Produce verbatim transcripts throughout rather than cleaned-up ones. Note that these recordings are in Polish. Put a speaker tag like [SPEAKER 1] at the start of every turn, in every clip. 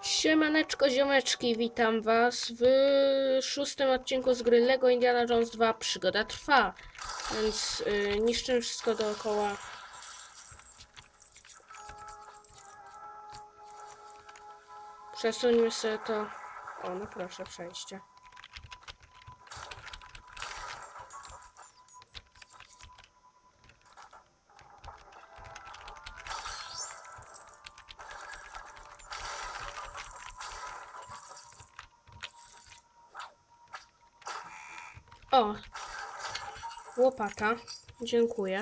[SPEAKER 1] Siemaneczko ziomeczki, witam was w szóstym odcinku z gry Lego Indiana Jones dwa Przygoda trwa. Więc yy, niszczymy wszystko dookoła. Przesuńmy sobie to. O, no proszę, przejście. O! Łopata. Dziękuję.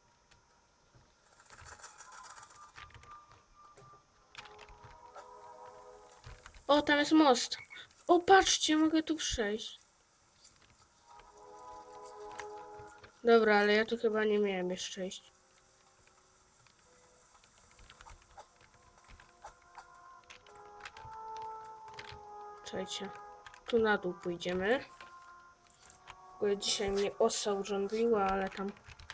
[SPEAKER 1] O, tam jest most. O, patrzcie, mogę tu przejść. Dobra, ale ja tu chyba nie miałem jeszcze iść. Czekajcie. Tu na dół pójdziemy. W ogóle dzisiaj mnie osa urządliła, ale tam...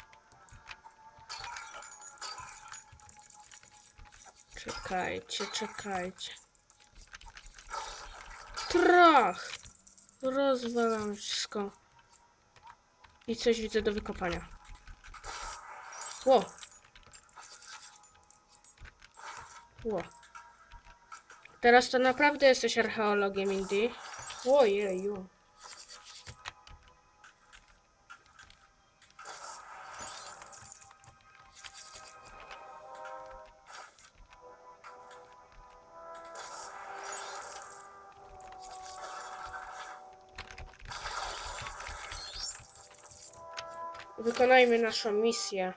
[SPEAKER 1] Czekajcie, czekajcie. Trach! Rozwalam wszystko. I coś widzę do wykopania. Ło! Ło. Teraz to naprawdę jesteś archeologiem, Indy. Ojeju. Wykonajmy naszą misję.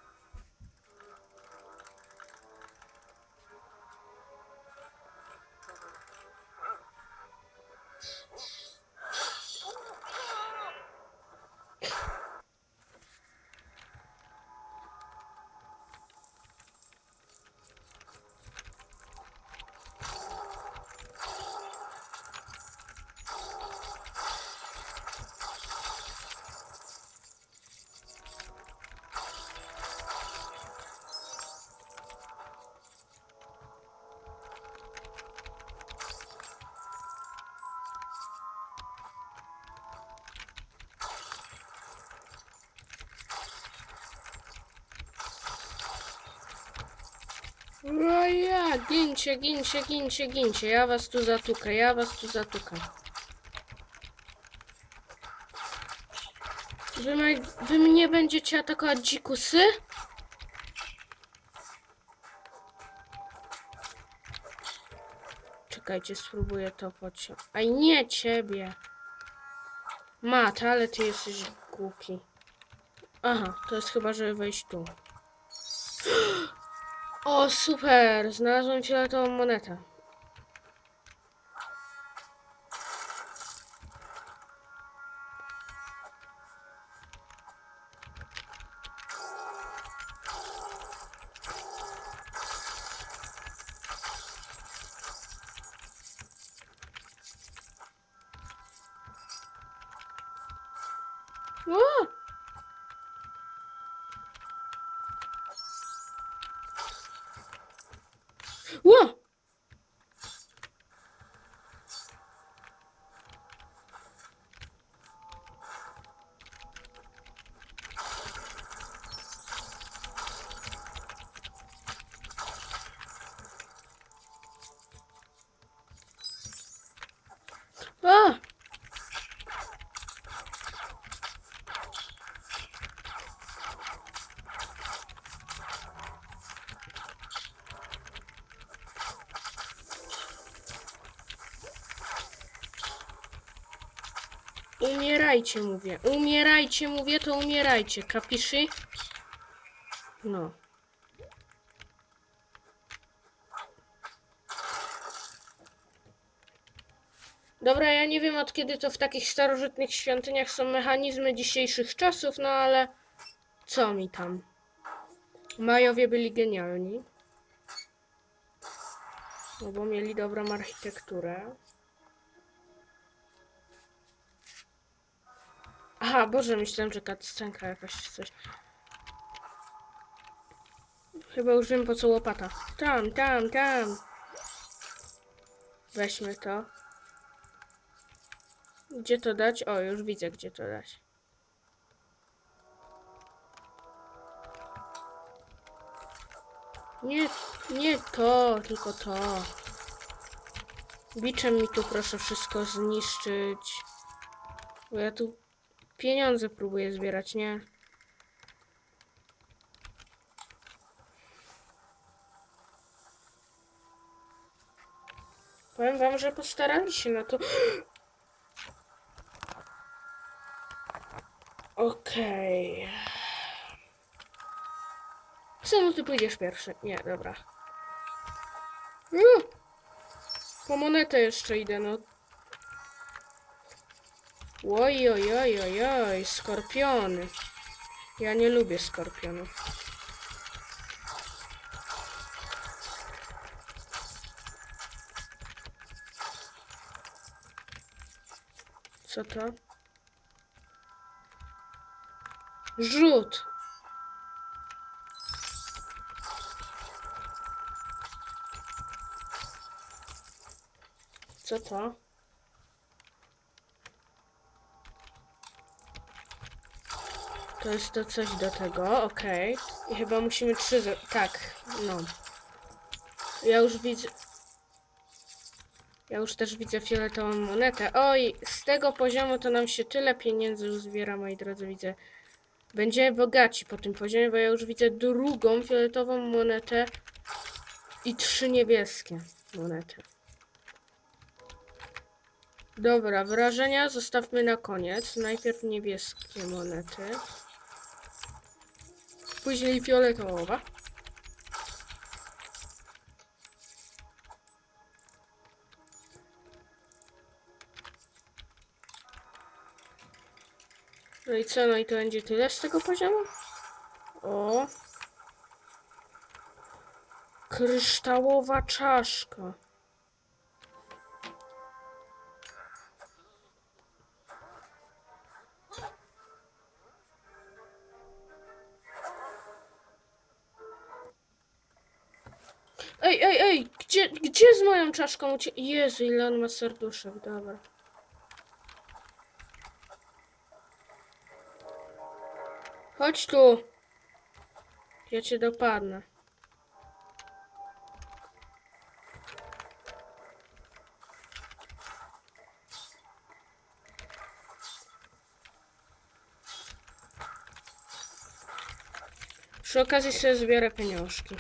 [SPEAKER 1] No ja, gincie, gincie, gincie, gincie. Ja was tu zatukam, ja was tu zatukam. Wy, ma, wy mnie będziecie atakować, dzikusy? Czekajcie, spróbuję to pociągnąć. Aj, nie ciebie. Mat, ale ty jesteś głupi. Aha, to jest chyba, żeby wejść tu. O, super! Znalazłem fioletową monetę. O! Ło! A! Umierajcie, mówię. Umierajcie, mówię, to umierajcie. Kapiszy? No. Dobra, ja nie wiem, od kiedy to w takich starożytnych świątyniach są mechanizmy dzisiejszych czasów, no ale co mi tam? Majowie byli genialni. No bo mieli dobrą architekturę. Aha, Boże, myślałem, że cutscenka jakaś coś. Chyba już wiem, po co łopata. Tam, tam, tam. Weźmy to. Gdzie to dać? O, już widzę, gdzie to dać. Nie, nie to, tylko to. Biczem mi tu proszę wszystko zniszczyć. Bo ja tu pieniądze próbuję zbierać, nie? Powiem wam, że postarali się na to. Okej. Okay. Co, no ty pójdziesz pierwszy? Nie, dobra. Uh, po monetę jeszcze idę, no. Oj, oj, oj, oj, oj, skorpiony. Ja nie lubię skorpionów. Co to? Rzut. Co to? To jest to coś do tego, okej. Okay. I chyba musimy trzy... Z... Tak, no. Ja już widzę... Ja już też widzę fioletową monetę. Oj, z tego poziomu to nam się tyle pieniędzy uzbiera, moi drodzy, widzę. Będziemy bogaci po tym poziomie, bo ja już widzę drugą fioletową monetę i trzy niebieskie monety. Dobra, wrażenia zostawmy na koniec. Najpierw niebieskie monety. Później fioletowa. No i co? No i to będzie tyle z tego poziomu? O! Kryształowa czaszka. Ej, ej, ej! Gdzie, gdzie z moją czaszką ucie... Jezu, ile on ma serduszek, dobra. Chodź tu. Ja cię dopadnę. Przy okazji sobie zbiorę pieniążki.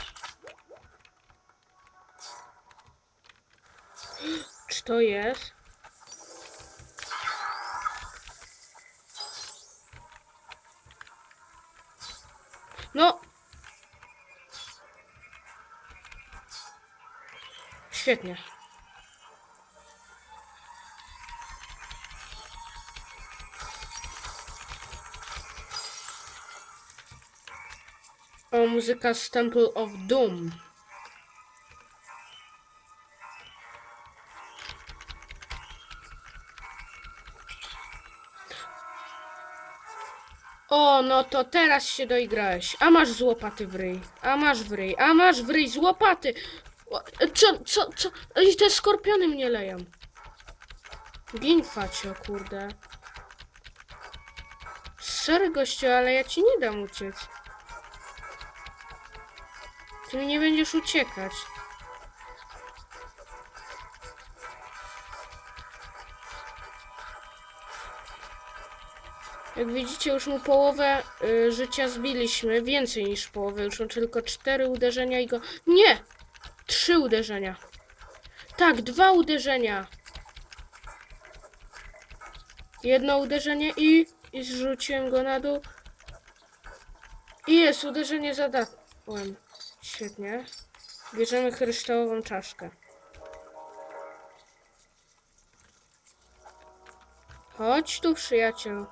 [SPEAKER 1] Czy to jest? No! Świetnie. O, muzyka z Temple of Doom. O, no to teraz się doigrałeś. A masz z łopaty w ryj. A masz w ryj. A masz w ryj z łopaty. Co, co, co? I te skorpiony mnie leją. Gin, facio, kurde. Sorry, gościu, ale ja ci nie dam uciec. Ty mi nie będziesz uciekać. Jak widzicie, już mu połowę y, życia zbiliśmy. Więcej niż połowę. Już mam tylko cztery uderzenia i go... Nie! Trzy uderzenia. Tak, dwa uderzenia. Jedno uderzenie i... I zrzuciłem go na dół. I jest, uderzenie zadałem. Świetnie. Bierzemy kryształową czaszkę. Chodź tu, przyjaciel.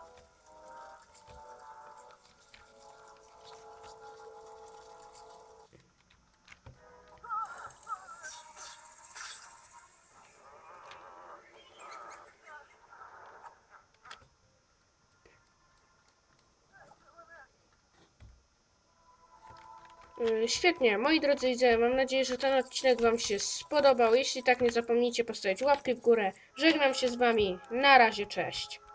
[SPEAKER 1] Yy, Świetnie, moi drodzy widzowie, mam nadzieję, że ten odcinek wam się spodobał. Jeśli tak, nie zapomnijcie postawić łapki w górę. Żegnam się z wami. Na razie, cześć.